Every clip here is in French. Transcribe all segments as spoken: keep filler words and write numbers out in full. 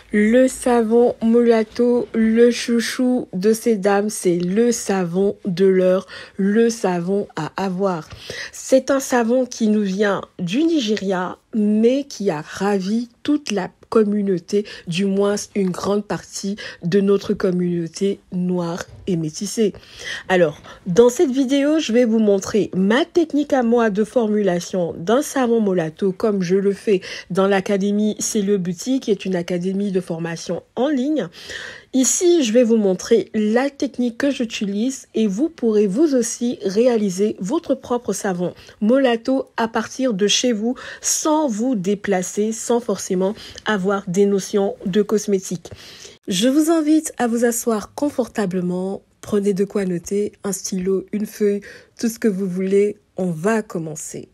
Le savon Molato, le chouchou de ces dames, c'est le savon de l'heure, le savon à avoir. C'est un savon qui nous vient du Nigeria, mais qui a ravi toute la communauté, du moins une grande partie de notre communauté noire et métissée. Alors, dans cette vidéo, je vais vous montrer ma technique à moi de formulation d'un savon Molato, comme je le fais dans l'académie C'est le Boutique, qui est une académie de formation en ligne. Ici, je vais vous montrer la technique que j'utilise et vous pourrez vous aussi réaliser votre propre savon Molato à partir de chez vous sans vous déplacer, sans forcément avoir des notions de cosmétique. Je vous invite à vous asseoir confortablement, prenez de quoi noter, un stylo, une feuille, tout ce que vous voulez, on va commencer.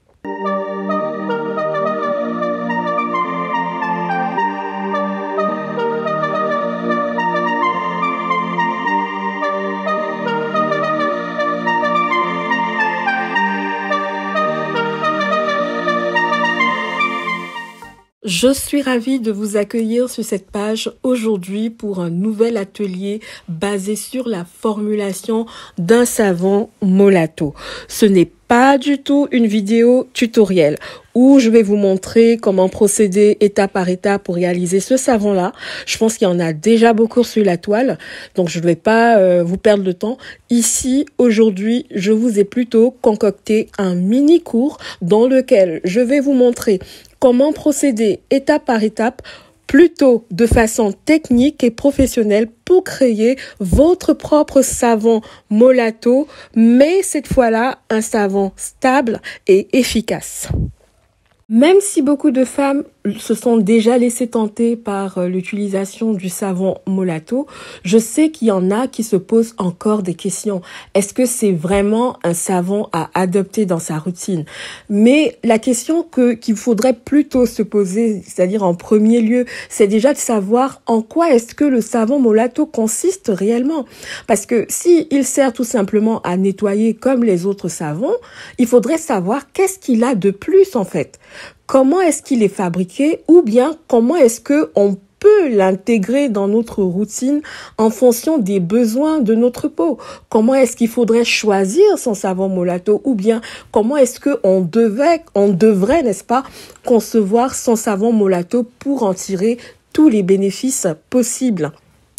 Je suis ravie de vous accueillir sur cette page aujourd'hui pour un nouvel atelier basé sur la formulation d'un savon Molato. Ce n'est pas du tout une vidéo tutoriel où je vais vous montrer comment procéder étape par étape pour réaliser ce savon-là. Je pense qu'il y en a déjà beaucoup sur la toile, donc je ne vais pas euh, vous perdre de temps. Ici, aujourd'hui, je vous ai plutôt concocté un mini cours dans lequel je vais vous montrer comment procéder étape par étape, plutôt de façon technique et professionnelle pour créer votre propre savon Molato, mais cette fois-là, un savon stable et efficace. Même si beaucoup de femmes se sont déjà laissées tenter par l'utilisation du savon Molato, je sais qu'il y en a qui se posent encore des questions. Est-ce que c'est vraiment un savon à adopter dans sa routine? Mais la question que qu'il faudrait plutôt se poser, c'est-à-dire en premier lieu, c'est déjà de savoir en quoi est-ce que le savon Molato consiste réellement. Parce que si il sert tout simplement à nettoyer comme les autres savons, il faudrait savoir qu'est-ce qu'il a de plus en fait. Comment est-ce qu'il est fabriqué ou bien comment est-ce que on peut l'intégrer dans notre routine en fonction des besoins de notre peau? Comment est-ce qu'il faudrait choisir son savon Molato ou bien comment est-ce que on devait, on devrait, n'est-ce pas, concevoir son savon Molato pour en tirer tous les bénéfices possibles?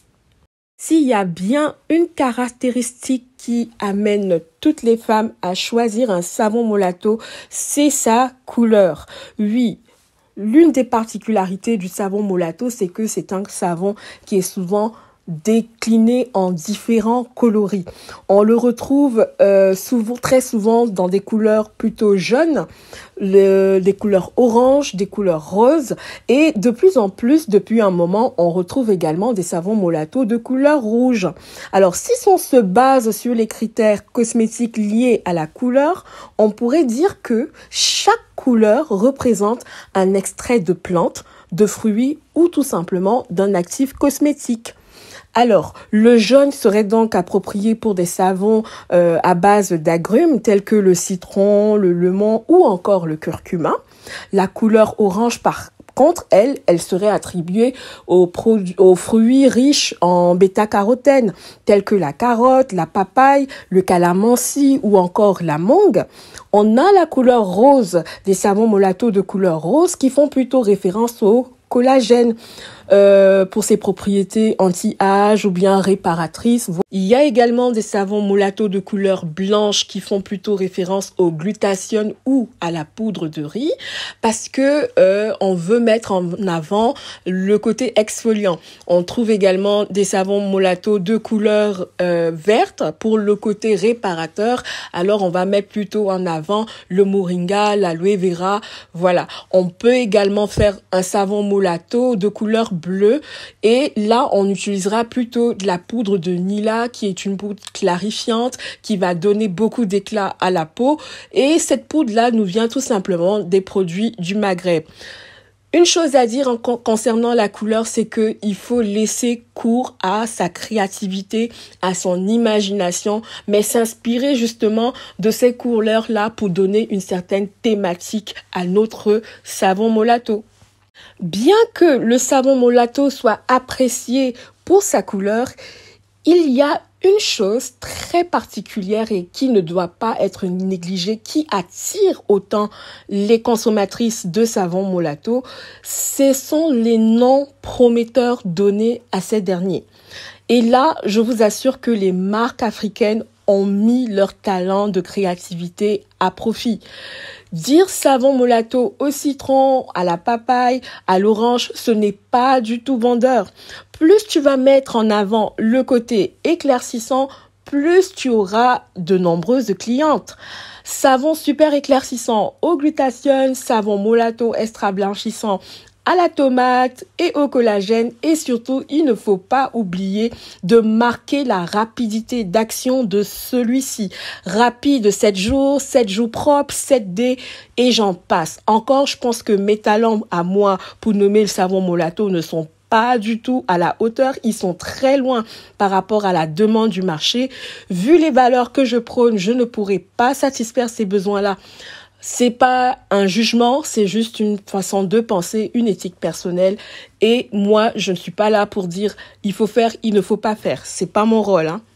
S'il y a bien une caractéristique qui amène toutes les femmes à choisir un savon Molato, c'est sa couleur. Oui, l'une des particularités du savon Molato, c'est que c'est un savon qui est souvent décliné en différents coloris. On le retrouve euh, souvent, très souvent dans des couleurs plutôt jaunes, le, des couleurs orange, des couleurs roses et de plus en plus, depuis un moment, on retrouve également des savons Molato de couleur rouge. Alors, si on se base sur les critères cosmétiques liés à la couleur, on pourrait dire que chaque couleur représente un extrait de plante, de fruits ou tout simplement d'un actif cosmétique. Alors, le jaune serait donc approprié pour des savons euh, à base d'agrumes tels que le citron, le lemon ou encore le curcuma. La couleur orange, par contre, elle, elle serait attribuée aux, produits, aux fruits riches en bêta-carotène tels que la carotte, la papaye, le calamansi ou encore la mangue. On a la couleur rose, des savons Molato de couleur rose qui font plutôt référence au collagène euh, pour ses propriétés anti-âge ou bien réparatrices. Il y a également des savons Molato de couleur blanche qui font plutôt référence au glutathione ou à la poudre de riz parce que euh, on veut mettre en avant le côté exfoliant. On trouve également des savons Molato de couleur euh, verte pour le côté réparateur. Alors on va mettre plutôt en avant le moringa, l'aloe vera. Voilà. On peut également faire un savon Molato de couleur bleue et là on utilisera plutôt de la poudre de Nila qui est une poudre clarifiante qui va donner beaucoup d'éclat à la peau et cette poudre là nous vient tout simplement des produits du Maghreb. Une chose à dire en con- concernant la couleur, c'est que il faut laisser cours à sa créativité, à son imagination, mais s'inspirer justement de ces couleurs-là pour donner une certaine thématique à notre savon Molato. Bien que le savon Molato soit apprécié pour sa couleur, il y a une chose très particulière et qui ne doit pas être négligée, qui attire autant les consommatrices de savon Molato, ce sont les noms prometteurs donnés à ces derniers. Et là, je vous assure que les marques africaines ont mis leur talent de créativité à profit. Dire savon Molato au citron, à la papaye, à l'orange, ce n'est pas du tout vendeur. Plus tu vas mettre en avant le côté éclaircissant, plus tu auras de nombreuses clientes. Savon super éclaircissant au glutathione, savon Molato extra blanchissant à la tomate et au collagène, et surtout, il ne faut pas oublier de marquer la rapidité d'action de celui-ci. Rapide, sept jours, sept jours propres, sept D, et j'en passe. Encore, je pense que mes talents à moi pour nommer le savon Molato ne sont pas du tout à la hauteur, ils sont très loin par rapport à la demande du marché. Vu les valeurs que je prône, je ne pourrai pas satisfaire ces besoins-là. C'est pas un jugement, c'est juste une façon de penser, une éthique personnelle. Et moi, je ne suis pas là pour dire il faut faire, il ne faut pas faire. C'est pas mon rôle, hein.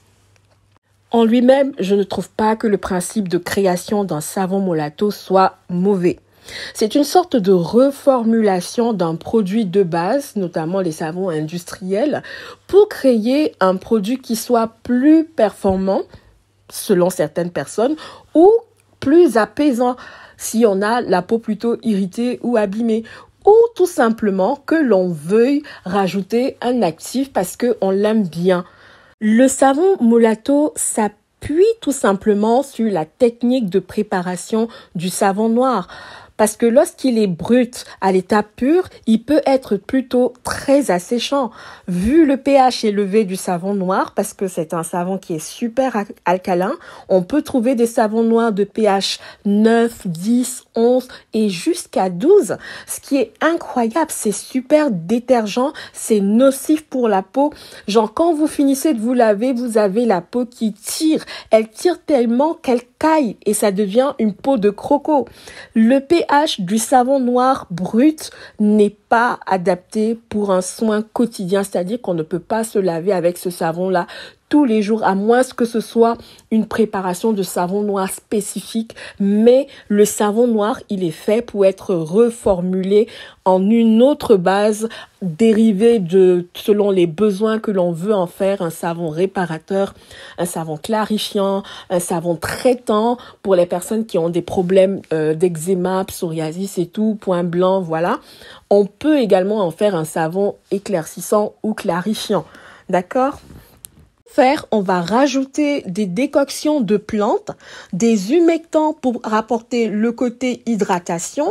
En lui-même, je ne trouve pas que le principe de création d'un savon Molato soit mauvais. C'est une sorte de reformulation d'un produit de base, notamment les savons industriels, pour créer un produit qui soit plus performant, selon certaines personnes, ou plus apaisant si on a la peau plutôt irritée ou abîmée, ou tout simplement que l'on veuille rajouter un actif parce qu'on l'aime bien. Le savon Molato s'appuie tout simplement sur la technique de préparation du savon noir. Parce que lorsqu'il est brut à l'état pur, il peut être plutôt très asséchant. Vu le pH élevé du savon noir, parce que c'est un savon qui est super alcalin, on peut trouver des savons noirs de pH neuf, dix, onze et jusqu'à douze. Ce qui est incroyable, c'est super détergent, c'est nocif pour la peau. Genre, quand vous finissez de vous laver, vous avez la peau qui tire. Elle tire tellement qu'elle caille et ça devient une peau de croco. Le pH du savon noir brut n'est pas adapté pour un soin quotidien, c'est-à-dire qu'on ne peut pas se laver avec ce savon-là tous les jours, à moins que ce soit une préparation de savon noir spécifique. Mais le savon noir, il est fait pour être reformulé en une autre base dérivée de, selon les besoins que l'on veut en faire, un savon réparateur, un savon clarifiant, un savon traitant pour les personnes qui ont des problèmes euh, d'eczéma, psoriasis et tout, points blancs, voilà. On peut également en faire un savon éclaircissant ou clarifiant, d'accord ? Faire, on va rajouter des décoctions de plantes, des humectants pour rapporter le côté hydratation.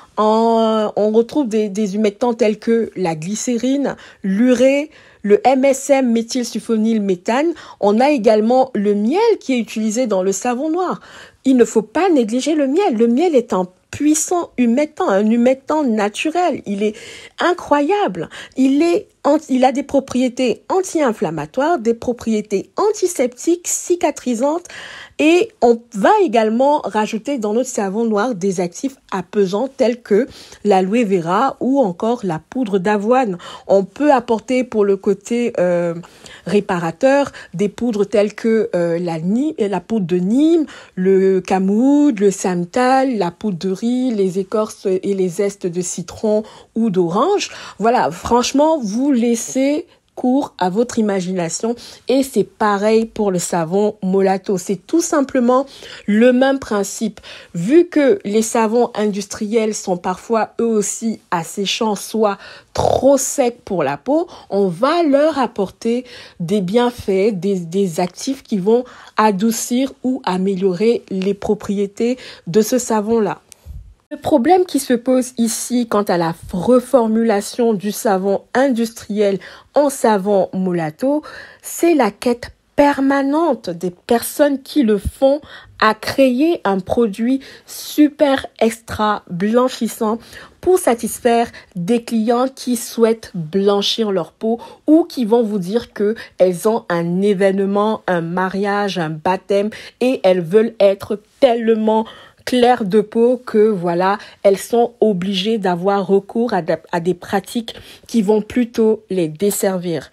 En, on retrouve des, des humectants tels que la glycérine, l'urée, le M S M, méthylsulfonylméthane. On a également le miel qui est utilisé dans le savon noir. Il ne faut pas négliger le miel. Le miel est un puissant humectant, un humectant naturel. Il est incroyable. Il est, il a des propriétés anti-inflammatoires, des propriétés antiseptiques, cicatrisantes, et on va également rajouter dans notre savon noir des actifs apaisants tels que l'aloe vera ou encore la poudre d'avoine. On peut apporter pour le côté euh, réparateur des poudres telles que euh, la, la poudre de Nîmes, le camoud, le santal, la poudre de riz, les écorces et les zestes de citron ou d'orange. Voilà, franchement, vous laissez cours à votre imagination et c'est pareil pour le savon Molato. C'est tout simplement le même principe. Vu que les savons industriels sont parfois eux aussi asséchants, soit trop secs pour la peau, on va leur apporter des bienfaits, des, des actifs qui vont adoucir ou améliorer les propriétés de ce savon-là. Le problème qui se pose ici quant à la reformulation du savon industriel en savon Molato, c'est la quête permanente des personnes qui le font à créer un produit super extra blanchissant pour satisfaire des clients qui souhaitent blanchir leur peau ou qui vont vous dire que elles ont un événement, un mariage, un baptême et elles veulent être tellement claires de peau que voilà, elles sont obligées d'avoir recours à, à des pratiques qui vont plutôt les desservir.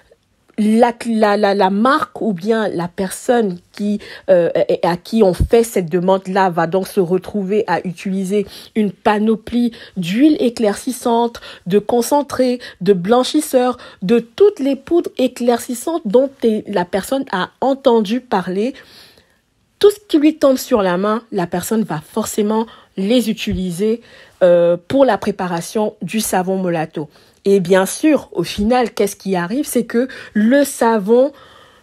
La, la, la, la marque ou bien la personne qui, euh, à qui on fait cette demande-là va donc se retrouver à utiliser une panoplie d'huiles éclaircissantes, de concentrés, de blanchisseurs, de toutes les poudres éclaircissantes dont la personne a entendu parler. Tout ce qui lui tombe sur la main, la personne va forcément les utiliser euh, pour la préparation du savon Molato. Et bien sûr, au final, qu'est-ce qui arrive? C'est que le savon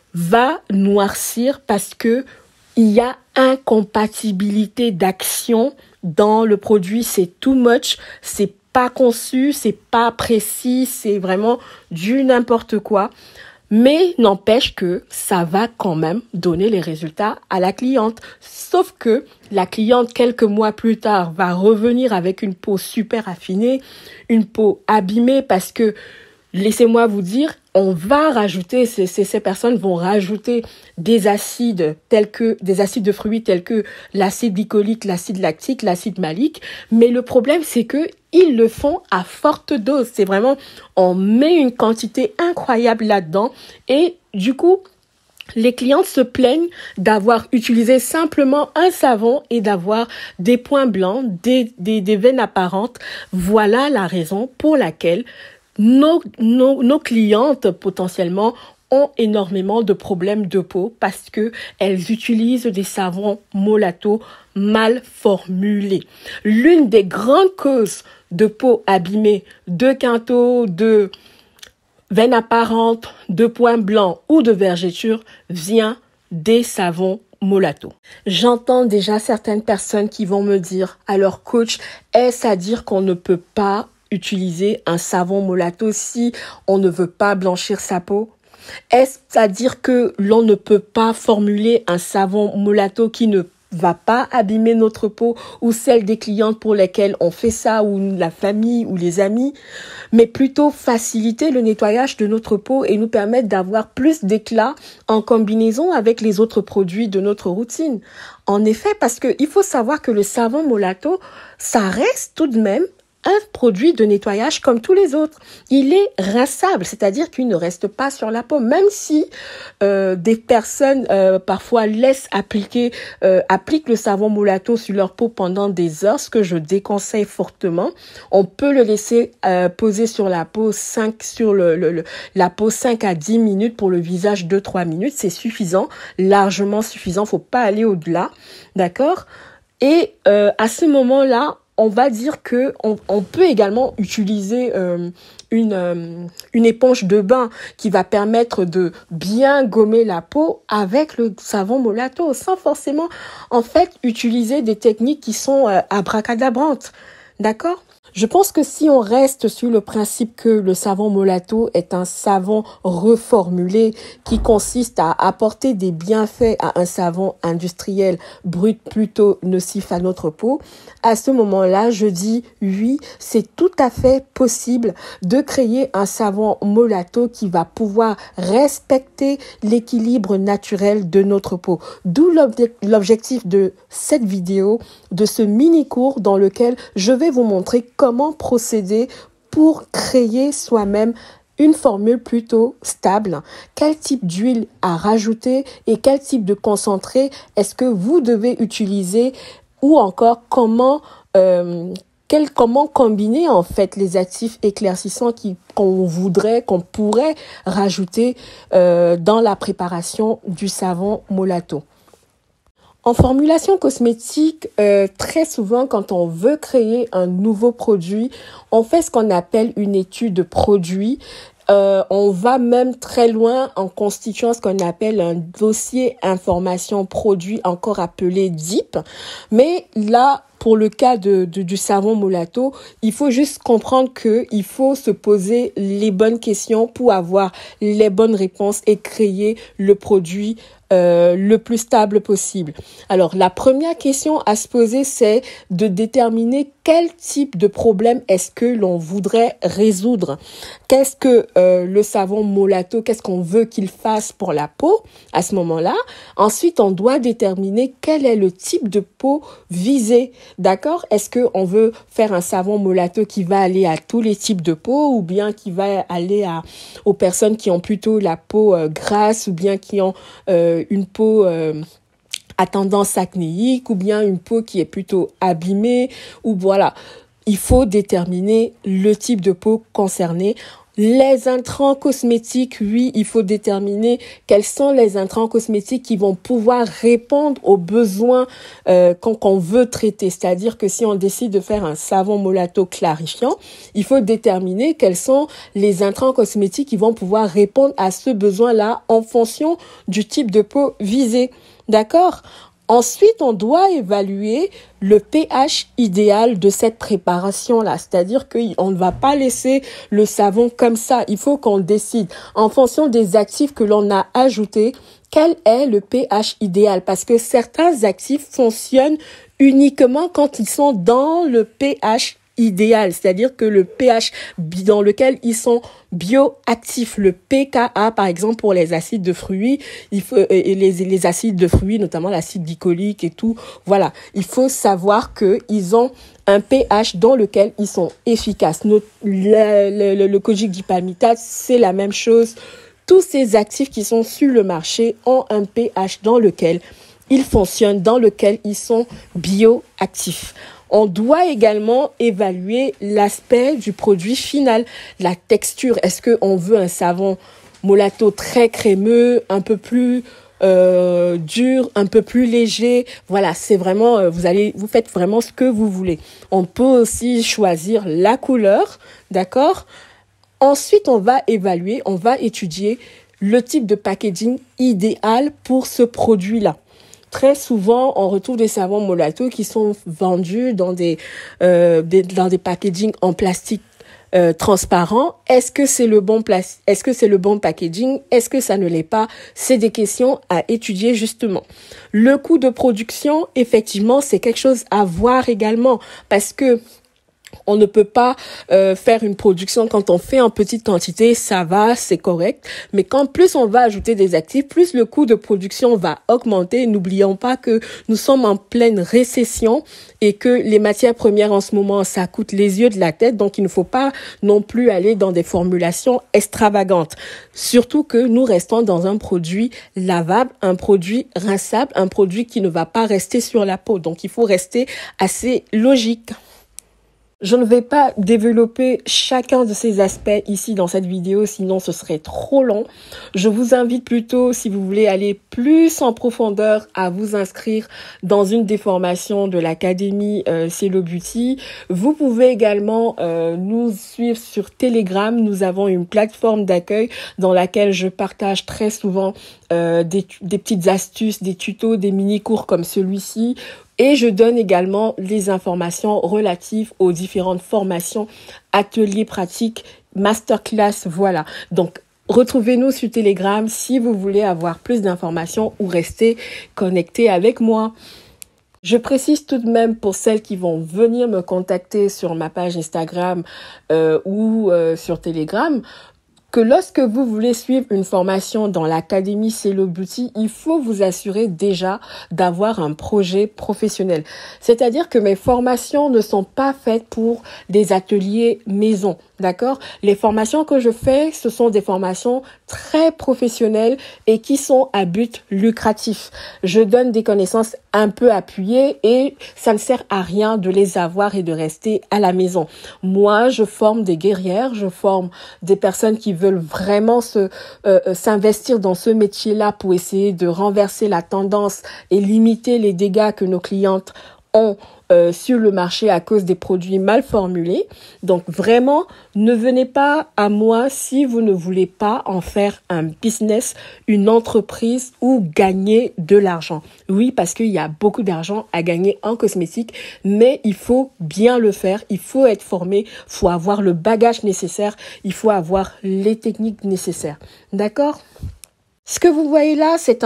va noircir parce que il y a incompatibilité d'action dans le produit. C'est too much, c'est pas conçu, c'est pas précis, c'est vraiment du n'importe quoi. Mais n'empêche que ça va quand même donner les résultats à la cliente. Sauf que la cliente, quelques mois plus tard, va revenir avec une peau super affinée, une peau abîmée parce que, laissez-moi vous dire, on va rajouter, ces, ces, ces personnes vont rajouter des acides tels que, des acides de fruits tels que l'acide glycolique, l'acide lactique, l'acide malique. Mais le problème, c'est que ils le font à forte dose. C'est vraiment, on met une quantité incroyable là-dedans et du coup, les clientes se plaignent d'avoir utilisé simplement un savon et d'avoir des points blancs, des, des, des veines apparentes. Voilà la raison pour laquelle nos, nos, nos clientes potentiellement ont énormément de problèmes de peau parce que elles utilisent des savons Molato mal formulés. L'une des grandes causes de peau abîmée, de quintaux, de veines apparentes, de points blancs ou de vergetures vient des savons Molato. J'entends déjà certaines personnes qui vont me dire à leur coach, est-ce à dire qu'on ne peut pas utiliser un savon Molato si on ne veut pas blanchir sa peau? Est-ce à dire que l'on ne peut pas formuler un savon Molato qui ne va pas abîmer notre peau ou celle des clientes pour lesquelles on fait ça ou la famille ou les amis, mais plutôt faciliter le nettoyage de notre peau et nous permettre d'avoir plus d'éclat en combinaison avec les autres produits de notre routine. En effet, parce que il faut savoir que le savon Molato, ça reste tout de même un produit de nettoyage comme tous les autres. Il est rinçable, c'est-à-dire qu'il ne reste pas sur la peau, même si euh, des personnes euh, parfois laissent appliquer, euh, appliquent le savon Molato sur leur peau pendant des heures, ce que je déconseille fortement. On peut le laisser euh, poser sur la peau cinq sur le, le, le la peau cinq à dix minutes, pour le visage deux à trois minutes, c'est suffisant, largement suffisant, faut pas aller au-delà, d'accord? Et euh, à ce moment-là, on va dire que on, on peut également utiliser euh, une euh, une éponge de bain qui va permettre de bien gommer la peau avec le savon Molato, sans forcément en fait utiliser des techniques qui sont euh, abracadabrantes. D'accord? Je pense que si on reste sur le principe que le savon Molato est un savon reformulé qui consiste à apporter des bienfaits à un savon industriel brut plutôt nocif à notre peau, à ce moment-là, je dis oui, c'est tout à fait possible de créer un savon Molato qui va pouvoir respecter l'équilibre naturel de notre peau. D'où l'objectif de cette vidéo, de ce mini-cours dans lequel je vais vous montrer comment procéder pour créer soi-même une formule plutôt stable, quel type d'huile à rajouter et quel type de concentré est-ce que vous devez utiliser, ou encore comment euh, quel, comment combiner en fait les actifs éclaircissants qui qu'on voudrait, qu'on pourrait rajouter euh, dans la préparation du savon Molato. En formulation cosmétique, euh, très souvent, quand on veut créer un nouveau produit, on fait ce qu'on appelle une étude de produit. Euh, on va même très loin en constituant ce qu'on appelle un dossier information produit, encore appelé D I P. Mais là, pour le cas de, de, du savon Molato, il faut juste comprendre que il faut se poser les bonnes questions pour avoir les bonnes réponses et créer le produit euh, le plus stable possible. Alors, la première question à se poser, c'est de déterminer quel type de problème est-ce que l'on voudrait résoudre. Qu'est-ce que euh, le savon Molato, qu'est-ce qu'on veut qu'il fasse pour la peau à ce moment-là. Ensuite, on doit déterminer quel est le type de peau visé. D'accord? Est-ce que on veut faire un savon Molato qui va aller à tous les types de peau ou bien qui va aller à aux personnes qui ont plutôt la peau euh, grasse ou bien qui ont euh, une peau euh, à tendance acnéique ou bien une peau qui est plutôt abîmée ou voilà. Il faut déterminer le type de peau concernée. Les intrants cosmétiques, oui, il faut déterminer quels sont les intrants cosmétiques qui vont pouvoir répondre aux besoins euh, qu'on, qu'on veut traiter. C'est-à-dire que si on décide de faire un savon Molato clarifiant, il faut déterminer quels sont les intrants cosmétiques qui vont pouvoir répondre à ce besoin-là en fonction du type de peau visé. D'accord ? Ensuite, on doit évaluer le pH idéal de cette préparation-là. C'est-à-dire qu'on ne va pas laisser le savon comme ça. Il faut qu'on décide en fonction des actifs que l'on a ajoutés, quel est le pH idéal. Parce que certains actifs fonctionnent uniquement quand ils sont dans le pH idéal, c'est-à-dire que le pH dans lequel ils sont bioactifs, le P K A par exemple pour les acides de fruits, il faut et les les acides de fruits notamment l'acide glycolique et tout, voilà, il faut savoir que ils ont un pH dans lequel ils sont efficaces. Notre, le, le, le kojic dipalmitate, c'est la même chose. Tous ces actifs qui sont sur le marché ont un pH dans lequel ils fonctionnent, dans lequel ils sont bioactifs. On doit également évaluer l'aspect du produit final, la texture. Est-ce qu'on veut un savon Molato très crémeux, un peu plus euh, dur, un peu plus léger? Voilà, c'est vraiment, euh, vous allez, vous faites vraiment ce que vous voulez. On peut aussi choisir la couleur, d'accord? Ensuite, on va évaluer, on va étudier le type de packaging idéal pour ce produit-là. Très souvent, on retrouve des savons Molato qui sont vendus dans des, euh, des dans des packaging en plastique euh, transparent. Est-ce que c'est le bon pla- Est-ce que c'est le bon packaging? Est-ce que ça ne l'est pas? C'est des questions à étudier justement. Le coût de production, effectivement, c'est quelque chose à voir également parce que on ne peut pas euh, faire une production quand on fait en petite quantité, ça va, c'est correct. Mais quand plus on va ajouter des actifs, plus le coût de production va augmenter. N'oublions pas que nous sommes en pleine récession et que les matières premières en ce moment, ça coûte les yeux de la tête. Donc, il ne faut pas non plus aller dans des formulations extravagantes. Surtout que nous restons dans un produit lavable, un produit rinçable, un produit qui ne va pas rester sur la peau. Donc, il faut rester assez logique. Je ne vais pas développer chacun de ces aspects ici dans cette vidéo, sinon ce serait trop long. Je vous invite plutôt, si vous voulez aller plus en profondeur, à vous inscrire dans une des formations de l'Académie euh, Cielo Beauty. Vous pouvez également euh, nous suivre sur Telegram. Nous avons une plateforme d'accueil dans laquelle je partage très souvent euh, des, des petites astuces, des tutos, des mini-cours comme celui-ci. Et je donne également les informations relatives aux différentes formations, ateliers pratiques, masterclass, voilà. Donc, retrouvez-nous sur Telegram si vous voulez avoir plus d'informations ou rester connecté avec moi. Je précise tout de même pour celles qui vont venir me contacter sur ma page Instagram euh, ou euh, sur Telegram, que lorsque vous voulez suivre une formation dans l'Académie Cielo Beauty, il faut vous assurer déjà d'avoir un projet professionnel. C'est-à-dire que mes formations ne sont pas faites pour des ateliers maison, d'accord? Les formations que je fais, ce sont des formations très professionnelles et qui sont à but lucratif. Je donne des connaissances un peu appuyées et ça ne sert à rien de les avoir et de rester à la maison. Moi, je forme des guerrières, je forme des personnes qui veulent vraiment se euh, s'investir dans ce métier-là pour essayer de renverser la tendance et limiter les dégâts que nos clientes ont euh, sur le marché à cause des produits mal formulés. Donc vraiment, ne venez pas à moi si vous ne voulez pas en faire un business, une entreprise ou gagner de l'argent. Oui, parce qu'il y a beaucoup d'argent à gagner en cosmétique, mais il faut bien le faire, il faut être formé, il faut avoir le bagage nécessaire, il faut avoir les techniques nécessaires. D'accord ? Ce que vous voyez là, c'est un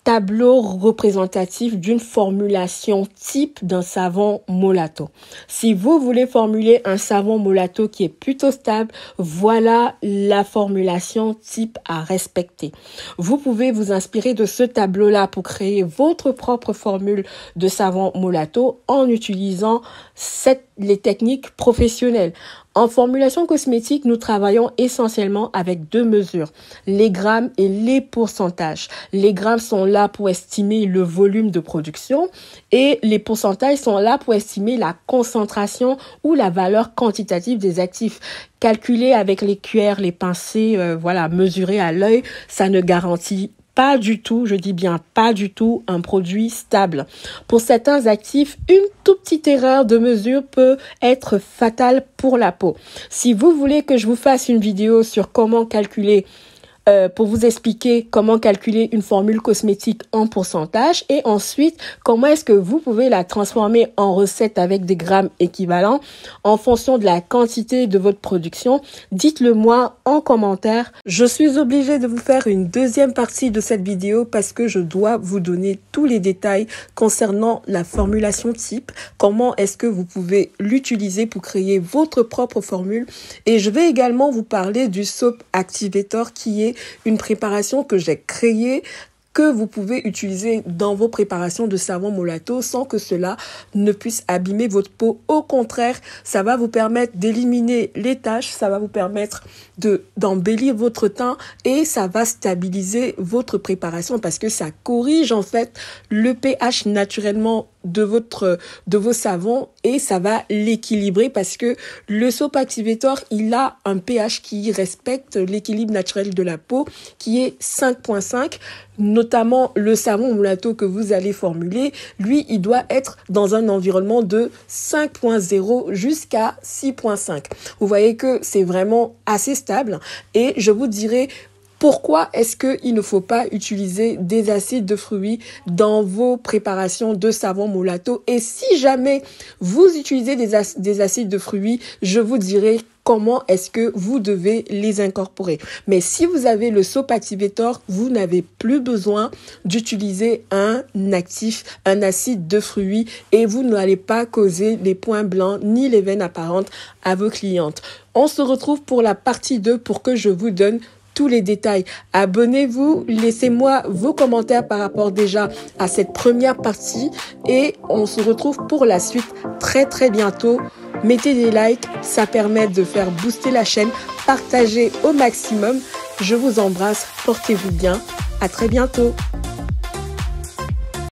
tableau représentatif d'une formulation type d'un savon Molato. Si vous voulez formuler un savon Molato qui est plutôt stable, voilà la formulation type à respecter. Vous pouvez vous inspirer de ce tableau-là pour créer votre propre formule de savon Molato en utilisant cette, les techniques professionnelles. En formulation cosmétique, nous travaillons essentiellement avec deux mesures, les grammes et les pourcentages. Les grammes sont là pour estimer le volume de production et les pourcentages sont là pour estimer la concentration ou la valeur quantitative des actifs. Calculer avec les cuillères, les pincées, euh, voilà, mesurer à l'œil, ça ne garantit pas du tout, je dis bien pas du tout, un produit stable. Pour certains actifs, une toute petite erreur de mesure peut être fatale pour la peau. Si vous voulez que je vous fasse une vidéo sur comment calculer Euh, pour vous expliquer comment calculer une formule cosmétique en pourcentage et ensuite comment est-ce que vous pouvez la transformer en recette avec des grammes équivalents en fonction de la quantité de votre production, dites-le moi en commentaire. Je suis obligée de vous faire une deuxième partie de cette vidéo parce que je dois vous donner tous les détails concernant la formulation type, comment est-ce que vous pouvez l'utiliser pour créer votre propre formule et je vais également vous parler du Soap Activator qui est une préparation que j'ai créée que vous pouvez utiliser dans vos préparations de savon Molato sans que cela ne puisse abîmer votre peau. Au contraire, ça va vous permettre d'éliminer les taches, ça va vous permettre de d'embellir votre teint et ça va stabiliser votre préparation parce que ça corrige en fait le pH naturellement de votre de vos savons et ça va l'équilibrer parce que le Soap Activator, il a un pH qui respecte l'équilibre naturel de la peau qui est cinq virgule cinq. Notamment le savon Molato que vous allez formuler, lui, il doit être dans un environnement de cinq virgule zéro jusqu'à six virgule cinq. Vous voyez que c'est vraiment assez stable et je vous dirai pourquoi est-ce qu'il ne faut pas utiliser des acides de fruits dans vos préparations de savon Molato? Et si jamais vous utilisez des, ac- des acides de fruits, je vous dirai comment est-ce que vous devez les incorporer. Mais si vous avez le Soap Activator, vous n'avez plus besoin d'utiliser un actif, un acide de fruits et vous n'allez pas causer les points blancs ni les veines apparentes à vos clientes. On se retrouve pour la partie deux pour que je vous donne tous les détails. Abonnez-vous, laissez-moi vos commentaires par rapport déjà à cette première partie et on se retrouve pour la suite très très bientôt. Mettez des likes, ça permet de faire booster la chaîne, partagez au maximum. Je vous embrasse, portez-vous bien, à très bientôt.